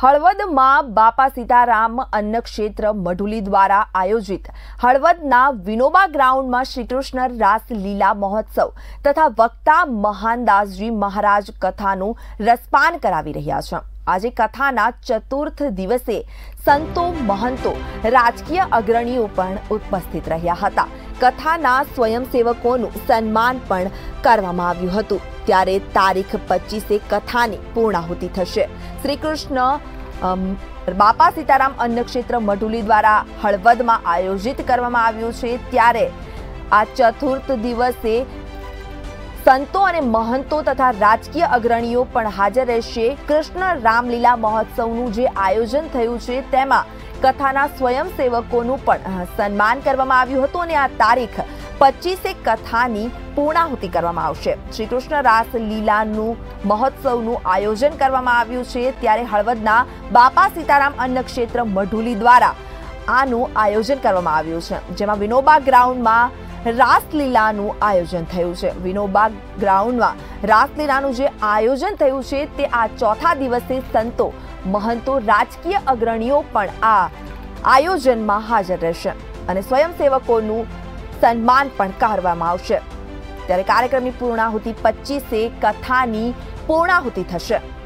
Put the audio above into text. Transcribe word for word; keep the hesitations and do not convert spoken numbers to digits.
હળવદમાં બાપા સીતારામ અન્નક્ષેત્ર મઢુલી દ્વારા આયોજિત હળવદના વિનોબા ગ્રાઉન્ડમાં શ્રીકૃષ્ણ રાસલીલા મહોત્સવ તથા વક્તા મહાનદાસજી મહારાજ કથાનું રસપાન કરાવી રહ્યા છે। આજે કથાના ચતુર્થ દિવસે સંતો મહંતો રાજકીય અગ્રણીઓ પણ ઉપસ્થિત રહ્યા હતા। કથાના સ્વયંસેવકોનું સન્માન પણ કરવામાં આવ્યું હતું। ત્યારે તારીખ પચીસે કથાની પૂર્ણાહુતિ થશે। શ્રી કૃષ્ણ બાપા સીતારામ અન્નક્ષેત્ર મઢુલી દ્વારા હળવદમાં આયોજિત કરવામાં આવ્યું છે। ત્યારે આ ચતુર્થ દિવસે સંતો અને મહંતો તથા રાજકીય અગ્રણીઓ પણ હાજર રહેશે। કૃષ્ણ રામલીલા મહોત્સવનું જે આયોજન થયું છે તેમાં કથાના સ્વયંસેવકોનું પણ સન્માન કરવામાં આવ્યું હતું અને આ તારીખ પચીસે કથાની પૂર્ણાહુતિ કરવામાં આવશે। શ્રી કૃષ્ણ રાસલીલાનું મહોત્સવનું આયોજન કરવામાં આવ્યું છે। ત્યારે હળવદના બાપા સીતારામ અન્નક્ષેત્ર મઢુલી દ્વારા આનું આયોજન કરવામાં આવ્યું છે, જેમાં વિનોબા ગ્રાઉન્ડમાં રાસલીલાનું આયોજન થયું છે। વિનોબા ગ્રાઉન્ડમાં રાસલીલાનું જે આયોજન થયું છે તે આ ચોથા દિવસે સંતો મહંતો રાજકીય અગ્રણીઓ પણ આ આયોજનમાં હાજર રહેશે અને સ્વયંસેવકોનું સન્માન પણ કરવામાં આવશે। ત્યારે કાર્યક્રમની પૂર્ણાહુતિ પચીસે કથાની પૂર્ણાહુતિ થશે।